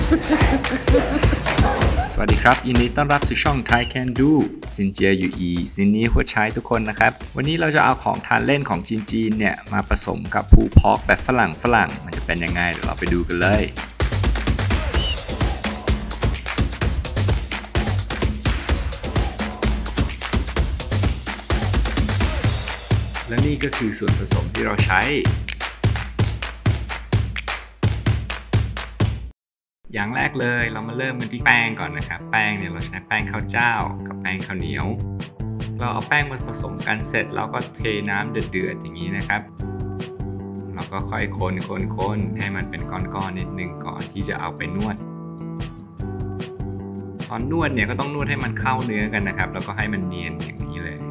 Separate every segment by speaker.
Speaker 1: สวัสดีครับยินดีต้อนรับสู่ช่อง Thai Can Do ซินเจียอยู่อีซินนี้หัวใช้ทุกคนนะครับวันนี้เราจะเอาของทานเล่นของจีนเนี่ยมาผสมกับพูพอกแบบฝรั่งมันจะเป็นยังไงเดี๋ยวเราไปดูกันเลยและนี่ก็คือส่วนผสมที่เราใช้อย่างแรกเลยเรามาเริ่มกันที่แป้งก่อนนะครับแป้งเนี่ยเราใช้แป้งข้าวเจ้ากับแป้งข้าวเหนียวเราเอาแป้งมาผสมกันเสร็จเราก็เทน้ำเดือดๆอย่างนี้นะครับเราก็ค่อยคนให้มันเป็นก้อนๆนิดนึงก่อนที่จะเอาไปนวดตอนนวดเนี่ยก็ต้องนวดให้มันเข้าเนื้อกันนะครับแล้วก็ให้มันเนียนอย่างนี้เลย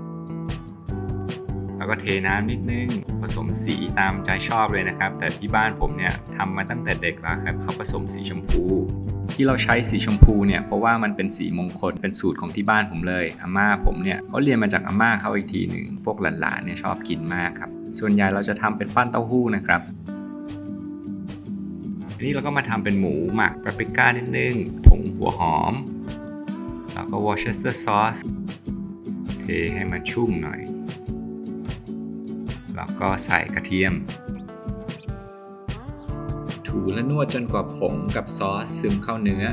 Speaker 1: แล้วก็เทน้ำนิดนึงผสมสีตามใจชอบเลยนะครับแต่ที่บ้านผมเนี่ยทำมาตั้งแต่เด็กแล้วครับเขาผสมสีชมพูที่เราใช้สีชมพูเนี่ยเพราะว่ามันเป็นสีมงคลเป็นสูตรของที่บ้านผมเลยอาม่าผมเนี่ยเขาเรียนมาจากอาม่าเขาอีกทีหนึ่งพวกหลานๆเนี่ยชอบกินมากครับส่วนใหญ่เราจะทำเป็นปั้นเต้าหู้นะครับทีนี้เราก็มาทำเป็นหมูหมักปาปริก้านิดนึงผงหัวหอมแล้วก็ Worcestershire sauce เทให้มันชุ่มหน่อยแล้วก็ใส่กระเทียมถูและนวดจนกว่าผงกับซอสซึมเข้าเนื้อ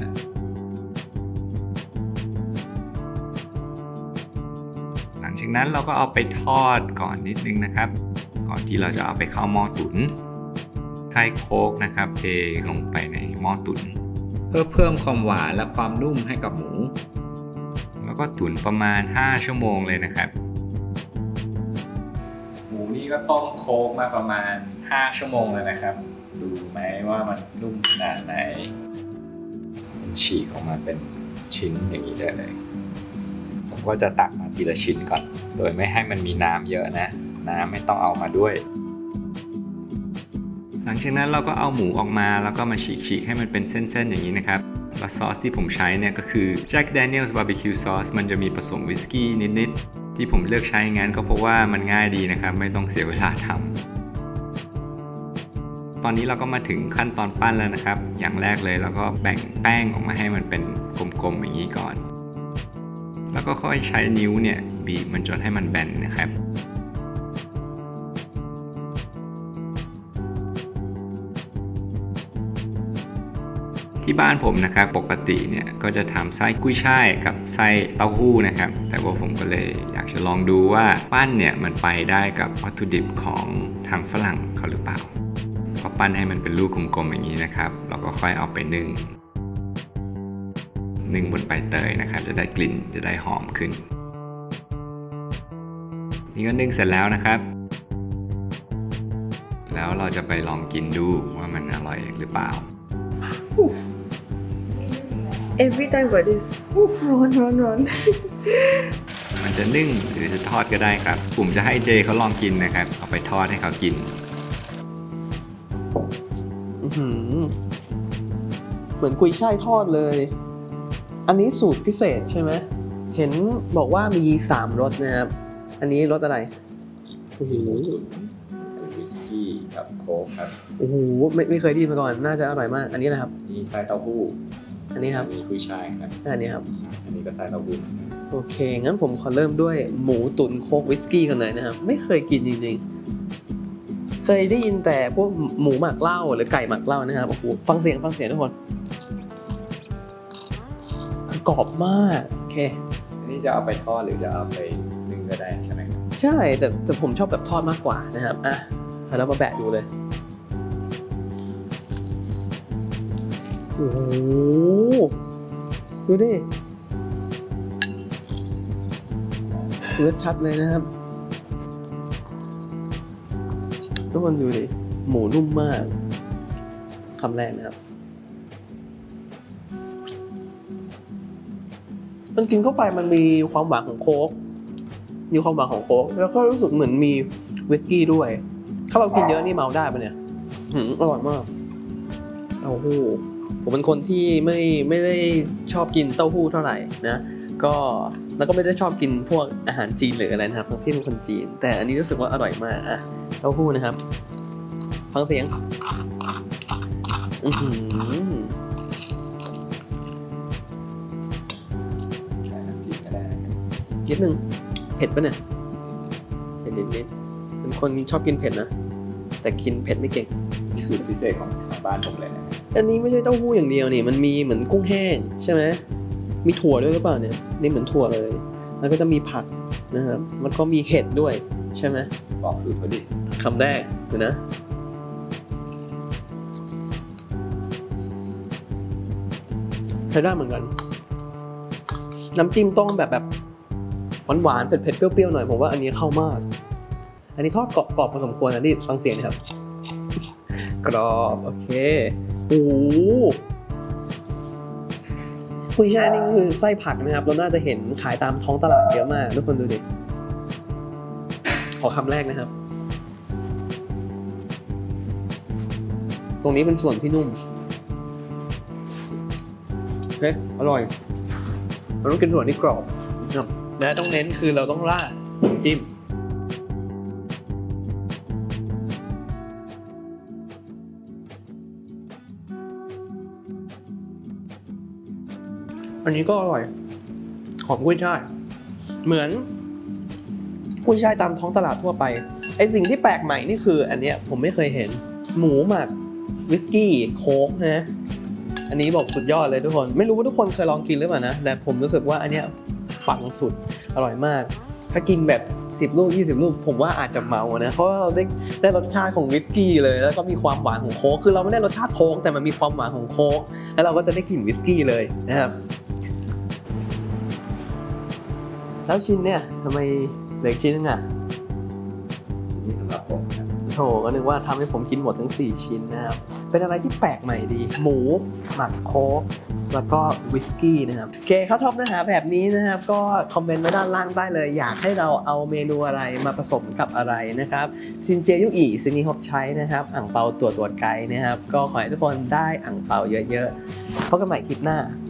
Speaker 1: หลังจากนั้นเราก็เอาไปทอดก่อนนิดนึงนะครับก่อนที่เราจะเอาไปเข้าหม้อตุ๋นให้โค้กนะครับเทลงไปในหม้อตุ๋นเพื่อเพิ่มความหวานและความนุ่มให้กับหมูแล้วก็ตุ๋นประมาณ5 ชั่วโมงเลยนะครับหมูนี่ก็ต้มโค้กมาประมาณ5 ชั่วโมงเลยนะครับดูไหมว่ามันนุ่มขนาดไหนมันฉีกออกมาเป็นชิ้นอย่างนี้ได้เลยผมก็จะตักมาทีละชิ้นก่อนโดยไม่ให้มันมีน้ำเยอะนะน้ำไม่ต้องเอามาด้วยหลังจากนั้นเราก็เอาหมูออกมาแล้วก็มาฉีกให้มันเป็นเส้นๆอย่างนี้นะครับแล้วซอสที่ผมใช้เนี่ยก็คือ Jack Daniel's Barbecue Sauce มันจะมีผสมวิสกี้นิดๆที่ผมเลือกใช้งั้นก็เพราะว่ามันง่ายดีนะครับไม่ต้องเสียเวลาทำตอนนี้เราก็มาถึงขั้นตอนปั้นแล้วนะครับอย่างแรกเลยเราก็แบ่งแป้งออกมาให้มันเป็นกลมๆอย่างนี้ก่อนแล้วก็ค่อยใช้นิ้วเนี่ยบีบมันจนให้มันแบนนะครับที่บ้านผมนะครับปกติเนี่ยก็จะทำไส้กุ้ยช่ายกับไส้เต้าหู้นะครับแต่ว่าผมก็เลยอยากจะลองดูว่าปั้นเนี่ยมันไปได้กับวัตถุดิบของทางฝรั่งเขาหรือเปล่าก็ปั้นให้มันเป็นลูกกลมๆอย่างนี้นะครับแล้วก็ค่อยเอาไปนึ่งบนใบเตยนะครับจะได้กลิ่นจะได้หอมขึ้นนี่ก็นึ่งเสร็จแล้วนะครับแล้วเราจะไปลองกินดูว่ามันอร่อยหรือเปล่า
Speaker 2: Every time got this ร้อน
Speaker 1: มันจะนึ่งหรือจะทอดก็ได้ครับผมจะให้เจเขาลองกินนะครับเอาไปทอดให้เขากิน
Speaker 3: เหมือนกุยช่ายทอดเลยอันนี้สูตรพิเศษใช่ไหมเห็นบอกว่ามี3 รสนะครับอันนี้รสอะไร
Speaker 1: โอ้โหวิสกี้กับโค้กครับ
Speaker 3: โอ้โหไม่เคยได้ยินมาก่อนน่าจะอร่อยมากอันนี้นะครับ
Speaker 1: นี่ไส้เต้าหู้
Speaker 3: อันนี้ครับ
Speaker 1: มีกุยช่ายครับ
Speaker 3: อันนี้ครับ
Speaker 1: อันนี้ก็ไส้เต้าหู้
Speaker 3: โอเคงั้นผมขอเริ่มด้วยหมูตุ๋นโค้กวิสกี้กันเลยนะครับไม่เคยกินจริงๆเคยได้ยินแต่พวกหมูหมักเหล้าหรือไก่หมักเหล้านะครับโอ้โหฟังเสียงทุกคนกรอบมากโอเค
Speaker 1: อันนี้จะเอาไปทอดหรือจะเอาไปนึ่งก็ได้ใช่ไหมครับ
Speaker 3: ใช่แต่ผมชอบแบบทอดมากกว่านะครับอ่ะแล้วมาแบะดูเลยโอ้โหดูดิเลือดชัดเลยนะครับทุกคนดูดิหมูนุ่มมากคำแรกนะครับมันกินเข้าไปมันมีความหวานของโค้กแล้วก็รู้สึกเหมือนมีวิสกี้ด้วยถ้าเรากินเยอะนี่เมาได้ปะเนี่ยอร่อยมากเต้าหู้ผมเป็นคนที่ไม่ได้ชอบกินเต้าหู้เท่าไหร่นะแล้วก็ไม่ได้ชอบกินพวกอาหารจีนหรืออะไรนะครับทั้งที่เป็นคนจีนแต่อันนี้รู้สึกว่าอร่อยมากอ่ะเต้าหู้นะครับฟังเสียงนิดนึงเผ็ดปะเนี่ยเผ็ดนิดๆเป็นคนชอบกินเผ็ดนะแต่กินเผ็ดไม่เก่ง
Speaker 1: นี่สูตรพิเศษของทางบ้านผมเลยนะ
Speaker 3: อันนี้ไม่ใช่เต้าหู้อย่างเดียวนี่มันมีเหมือนกุ้งแห้งใช่ไหมมีถั่วด้วยหรือเปล่าเนี่ยนี่เหมือนถั่วเลยแล้วก็จะมีผักนะครับแล้วก็มีเห็ดด้วยใช่ไหม
Speaker 1: บอกสูตรเขาดิ
Speaker 3: คำแรกเดี๋ยวนะใช้ได้เหมือนกันน้ำจิ้มต้องแบบหวานๆเผ็ดๆเปรี้ยวๆหน่อยผมว่าอันนี้เข้ามากอันนี้ทอดกรอบๆพอสมควรนะนี่ฟังเสียงนะครับกรอบโอเคโอ้โหกุยช่ายนี่คือไส้ผักนะครับเราน่าจะเห็นขายตามท้องตลาดเยอะมากทุกคนดูดิขอคำแรกนะครับตรงนี้เป็นส่วนที่นุ่มโอเคอร่อยเราต้องกินส่วนที่กรอบนะครับและต้องเน้นคือเราต้องราดน้ำจิ้มอันนี้ก็อร่อยหอมกุ้ยช่ายเหมือนกุ้ยช่ายตามท้องตลาดทั่วไปไอสิ่งที่แปลกใหม่นี่คืออันเนี้ยผมไม่เคยเห็นหมูหมักวิสกี้โค้กนะอันนี้บอกสุดยอดเลยทุกคนไม่รู้ว่าทุกคนเคยลองกินหรือเปล่านะแต่ผมรู้สึกว่าอันเนี้ยปังสุดอร่อยมากถ้ากินแบบ10 ลูก 20 ลูกผมว่าอาจจะเมานะเพราะว่าเราได้รสชาติของวิสกี้เลยแล้วก็มีความหวานของโค้กคือเราไม่ได้รสชาติโค้กแต่มันมีความหวานของโค้กแล้วเราก็จะได้กลิ่นวิสกี้เลยนะครับแล้วชิ้นเนี่ยทำไมเหลือชิ้นนึงอ่ะ
Speaker 1: นี่สำหรับผมครับ
Speaker 3: โถก็นึกว่าทำให้ผมกินหมดทั้ง4ชิ้นนะครับเป็นอะไรที่แปลกใหม่ดีหมูหมักโค้กแล้วก็วิสกี้นะครับโอเคเขาชอบเนื้อหาแบบนี้นะครับก็คอมเมนต์ไว้ด้านล่างได้เลยอยากให้เราเอาเมนูอะไรมาผสมกับอะไรนะครับซินเจยุอีซินีฮบใช้นะครับอ่างเปาตัวไกด์นะครับก็ขอให้ทุกคนได้อ่างเปาเยอะๆพบกันใหม่คลิปหน้า